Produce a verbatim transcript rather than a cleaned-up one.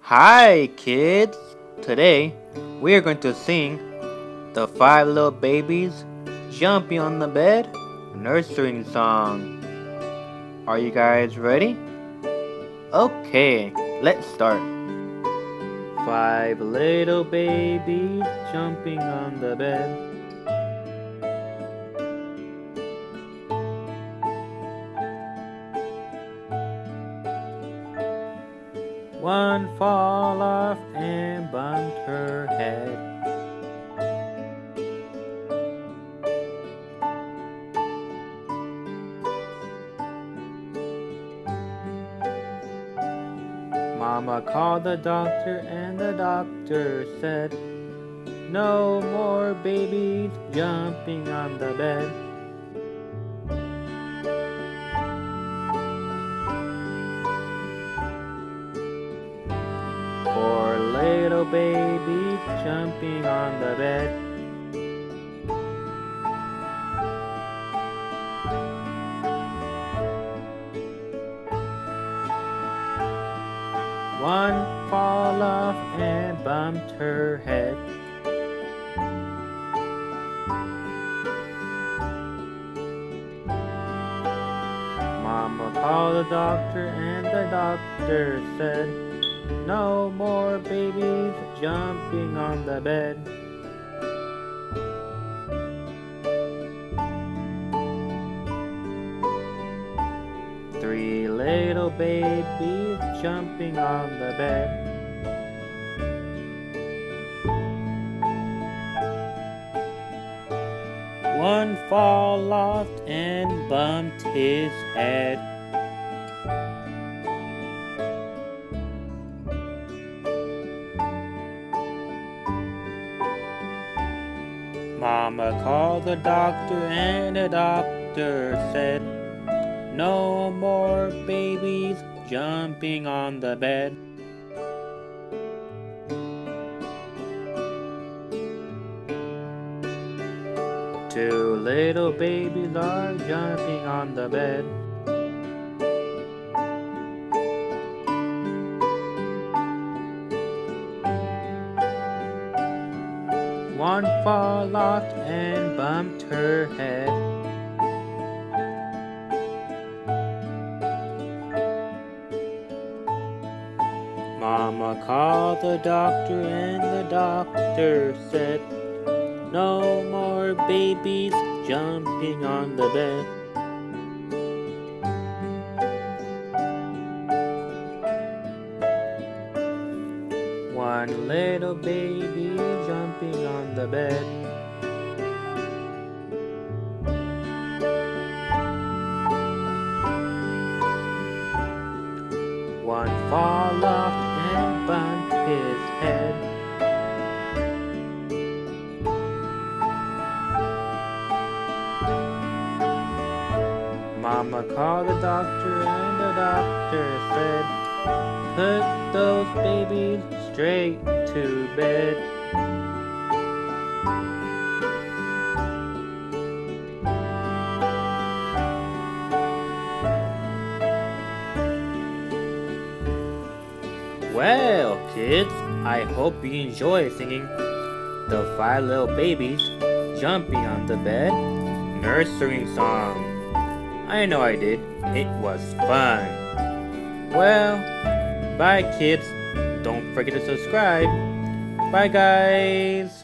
Hi kids! Today we are going to sing the Five Little Babies Jumping on the Bed nursery song. Are you guys ready? Okay, let's start. Five little babies jumping on the bed. One fall off and bumped her head. Mama called the doctor and the doctor said, "No more babies jumping on the bed." Four little babies jumping on the bed. One fall off and bumped her head. Mama called the doctor and the doctor said, "No more babies jumping on the bed." Three little babies jumping on the bed. One fall off and bumped his head. Mama called the doctor and the doctor said, "No more babies jumping on the bed." Two little babies are jumping on the bed. One fall off and bumped her head. Mama called the doctor and the doctor said, "No more babies jumping on the bed." One little baby jumping on the bed. One fall off and bumped his head. Mama called the doctor and the doctor said, "Put those babies straight to bed." Well, kids, I hope you enjoy singing the Five Little Babies Jumping on the Bed nursery song. I know I did. It was fun. Well, bye kids. Don't forget to subscribe. Bye guys.